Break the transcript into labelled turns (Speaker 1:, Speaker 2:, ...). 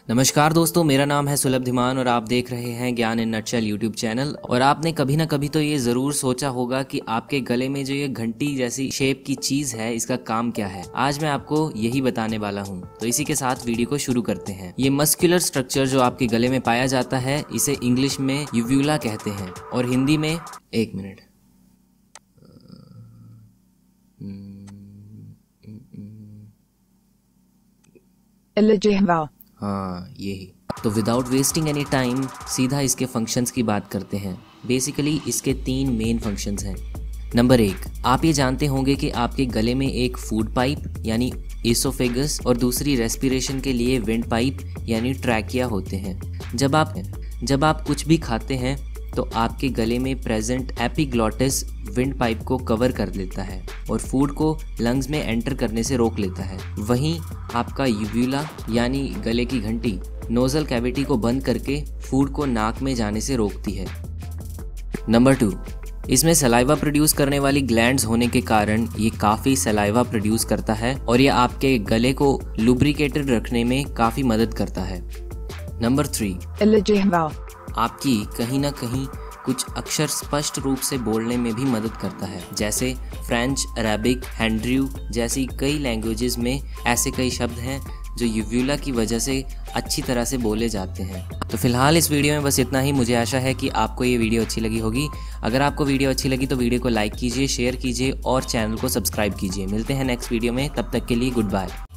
Speaker 1: नमस्कार दोस्तों, मेरा नाम है सुलभ धीमान और आप देख रहे हैं ज्ञान इन नटशेल यूट्यूब चैनल। और आपने कभी ना कभी तो ये ज़रूर सोचा होगा कि आपके गले में जो ये घंटी जैसी शेप की चीज़ है, इसका काम क्या है। आज मैं आपको यही बताने वाला हूँ। तो इसी के साथ वीडियो को शुरू करते हैं। ये मस्कुलर स्ट्रक्चर जो आपके गले में पाया जाता है, इसे इंग्लिश में यूव्यूला कहते हैं और हिंदी में एक मिनट हाँ, यही। तो विदाउट वेस्टिंग एनी टाइम सीधा इसके फंक्शंस की बात करते हैं। बेसिकली इसके 3 मेन फंक्शंस हैं। नंबर 1, आप ये जानते होंगे कि आपके गले में एक फूड पाइप यानी एसोफेगस और दूसरी रेस्पिरेशन के लिए विंड पाइप यानी ट्रैकिया होते हैं। जब आप कुछ भी खाते हैं तो आपके गले में प्रेजेंट एपिग्लॉटिस विंड पाइप को कवर कर लेता है और फूड को लंग्स में एंटर करने से रोक लेता है। वहीं आपका यूव्यूला यानी गले की घंटी नोजल कैविटी को बंद करके फूड को नाक में जाने से रोकती है। नंबर 2, इसमें सलाइवा प्रोड्यूस करने वाली ग्लैंड्स होने के कारण ये काफ़ी सलाइवा प्रोड्यूस करता है और ये आपके गले को लुब्रिकेटेड रखने में काफ़ी मदद करता है। नंबर 3, आपकी कहीं ना कहीं कुछ अक्षर स्पष्ट रूप से बोलने में भी मदद करता है। जैसे फ्रेंच, अरेबिक, हैंड्रियू जैसी कई लैंग्वेजेस में ऐसे कई शब्द हैं जो यूव्यूला की वजह से अच्छी तरह से बोले जाते हैं। तो फिलहाल इस वीडियो में बस इतना ही। मुझे आशा है कि आपको ये वीडियो अच्छी लगी होगी। अगर आपको वीडियो अच्छी लगी तो वीडियो को लाइक कीजिए, शेयर कीजिए और चैनल को सब्सक्राइब कीजिए। मिलते हैं नेक्स्ट वीडियो में, तब तक के लिए गुड बाय।